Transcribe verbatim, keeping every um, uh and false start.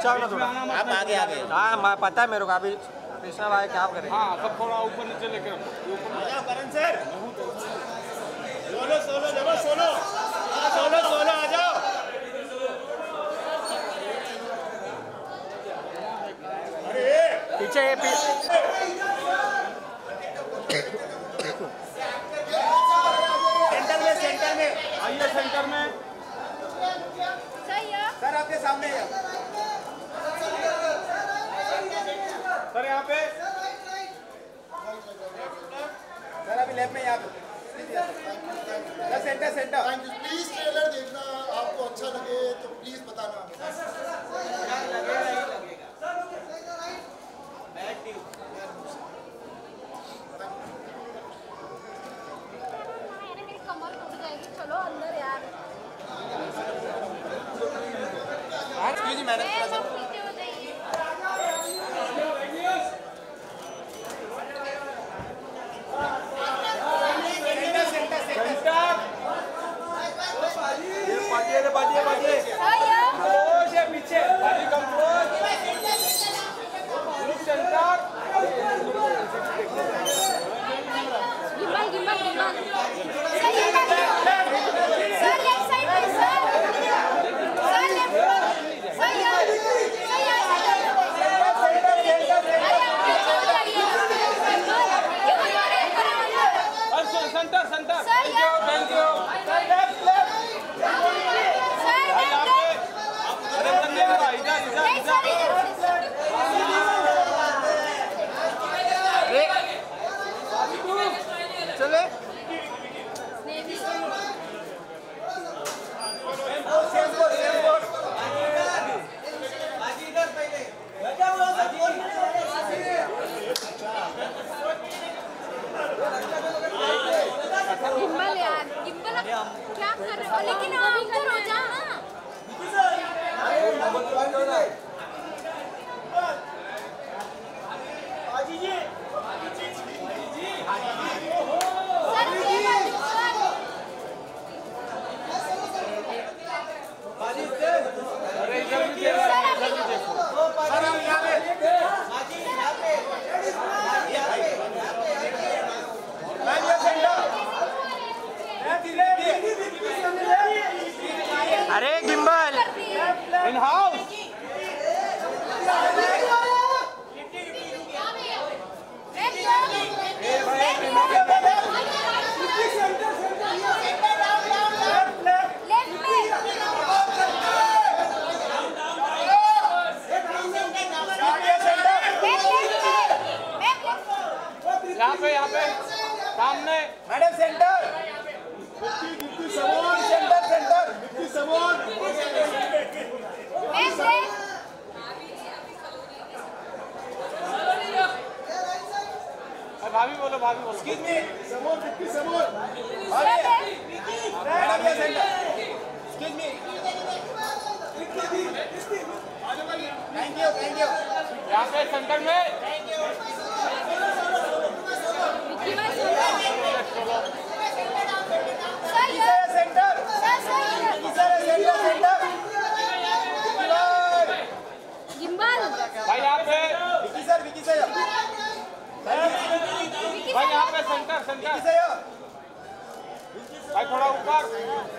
पीछे आओ ना थोड़ा। आप आगे आगे। हाँ पता है मेरे को अभी कृष्णा भाई क्या करें। हाँ सब थोड़ा ऊपर नीचे लेके रखो। करण सर सोलो सोलो जब सोलो सोलो सोलो आ जाओ। अरे पीछे ये पीछे सेंटर में सेंटर में आइए सेंटर में। सही है सर आपके सामने है सर यहाँ पे सर अभी लेफ्ट में यहाँ पे सेंटर सेंटर। प्लीज ट्रेलर देखना, आपको अच्छा लगे तो प्लीज बताना। मेरी कमर टूट जाएगी, चलो अंदर यार। एक्सक्यूज मी मैडम थोड़ा सा पीछे हो जाइए। सेंटर सेंटर सेंटर ये पाटिए रे पाटिए पाटिए। सही है कंट्रोल से पीछे पाटी control. Look centre. Gimbal gimbal gimbal. सही है सर लेफ्ट साइड पे सर। सर लेफ्ट सही है सही है सेंटर सेंटर। सही है thank you. Left left sir यहाँ पे अरे इधर इधर इधर इधर। चले गिम्बल यार गिम्बल क्या कर रहे हो? लेकिन आप इधर हो जा ना। सर ये बाजू सर। अरे इधर भी देखो इधर भी देखो। सर हम यहाँ पे मैम ये सेंटर अरे गिम्बल इन हाउस। यहाँ पे यहाँ पे सामने मैडम सेंटर सेंटर सेंटर भाभी बोलो भाभी बोलो। एक्सक्यूज मी समोर फिफ्टी समोर मैडम ये centre excuse me thank you thank you यहाँ पे सेंटर में। सही है सेंटर सर सही है सेंटर सेंटर गिम्बल। भाई यहाँ पे विकी सर विकी सर भाई यहाँ पे सेंटर सेंटर। विकी सर भाई थोड़ा ऊपर।